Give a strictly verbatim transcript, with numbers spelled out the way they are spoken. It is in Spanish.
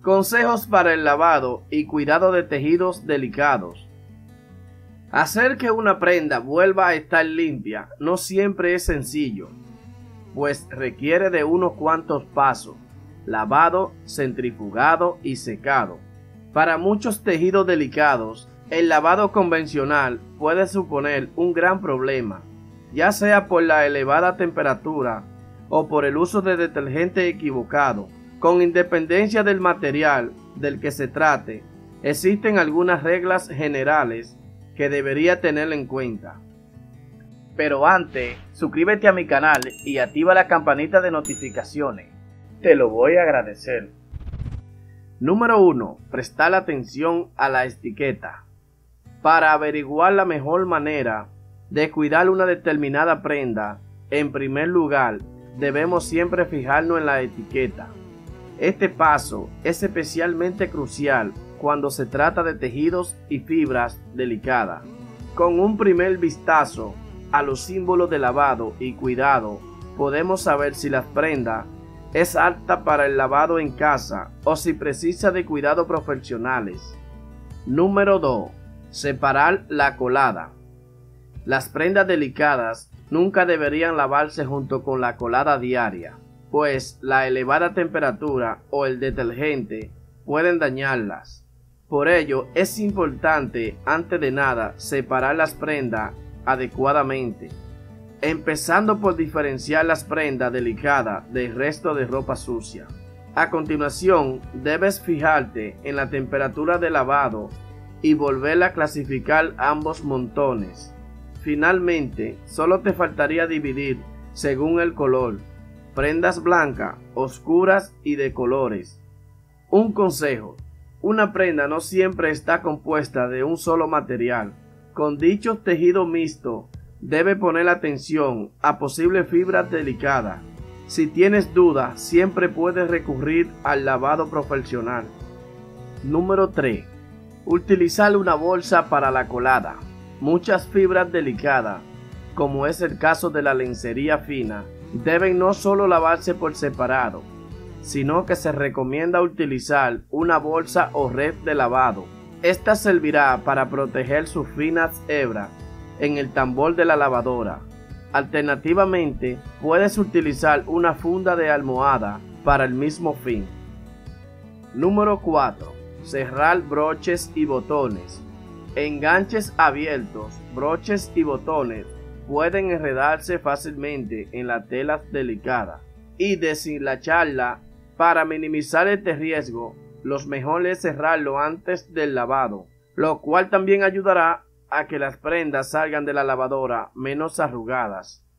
Consejos para el lavado y cuidado de tejidos delicados. Hacer que una prenda vuelva a estar limpia no siempre es sencillo, pues requiere de unos cuantos pasos: lavado, centrifugado y secado. Para muchos tejidos delicados, el lavado convencional puede suponer un gran problema, ya sea por la elevada temperatura o por el uso de detergente equivocado. Con independencia del material del que se trate, existen algunas reglas generales que debería tener en cuenta. Pero antes, suscríbete a mi canal y activa la campanita de notificaciones. Te lo voy a agradecer. Número uno. Prestar atención a la etiqueta. Para averiguar la mejor manera de cuidar una determinada prenda, en primer lugar, debemos siempre fijarnos en la etiqueta. Este paso es especialmente crucial cuando se trata de tejidos y fibras delicadas. Con un primer vistazo a los símbolos de lavado y cuidado, podemos saber si la prenda es apta para el lavado en casa o si precisa de cuidados profesionales. Número dos. Separar la colada. Las prendas delicadas nunca deberían lavarse junto con la colada diaria, pues la elevada temperatura o el detergente pueden dañarlas. Por ello, es importante, antes de nada, separar las prendas adecuadamente, empezando por diferenciar las prendas delicadas del resto de ropa sucia. A continuación, debes fijarte en la temperatura de lavado y volver a clasificar ambos montones. Finalmente, solo te faltaría dividir según el color: prendas blancas, oscuras y de colores. Un consejo: una prenda no siempre está compuesta de un solo material. Con dicho tejido mixto, debe poner atención a posibles fibras delicadas. Si tienes dudas, siempre puedes recurrir al lavado profesional. Número tres. Utilizar una bolsa para la colada. Muchas fibras delicadas, como es el caso de la lencería fina, deben no solo lavarse por separado, sino que se recomienda utilizar una bolsa o red de lavado. Esta servirá para proteger sus finas hebras en el tambor de la lavadora. Alternativamente, puedes utilizar una funda de almohada para el mismo fin. Número cuatro. Cerrar broches y botones. Enganches abiertos, broches y botones pueden enredarse fácilmente en las telas delicadas y deshilacharla. Para minimizar este riesgo, lo mejor es cerrarlo antes del lavado, lo cual también ayudará a que las prendas salgan de la lavadora menos arrugadas.